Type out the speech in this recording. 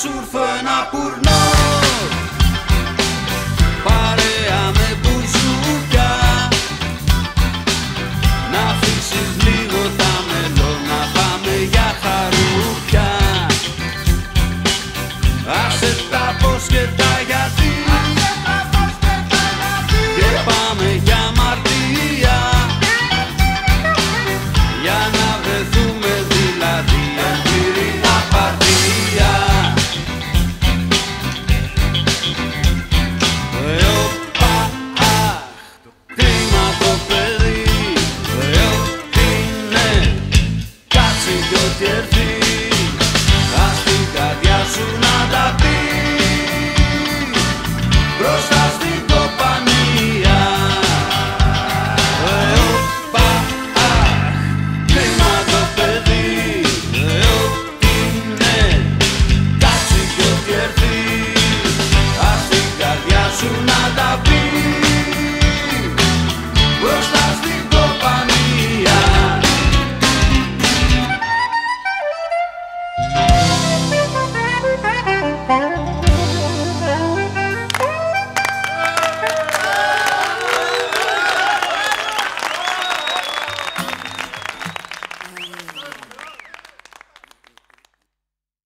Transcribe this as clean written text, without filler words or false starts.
σουρφ ένα πουρνό, παρέα με μπουζούκια, να αφήσεις λίγο τα μελό, να πάμε για χαρούπια. Άσε τα πώς και τα γιατί, και πάμε για αμαρτία, για να βρεθούμε δηλαδή εμπειρή απαρτία. Οπα, αχ, κρίμα το παιδί, ό,τι είναι, κάτσε κι ό,τι έρθει.